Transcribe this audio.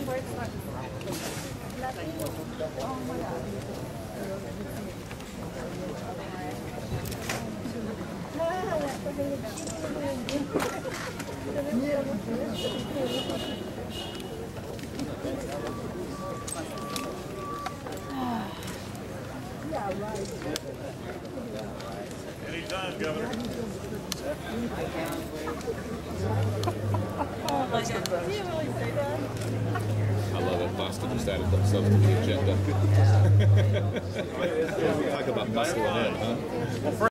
Anytime, Governor. I love it. BASTA decided themselves to the agenda. Talk about bustling in, huh?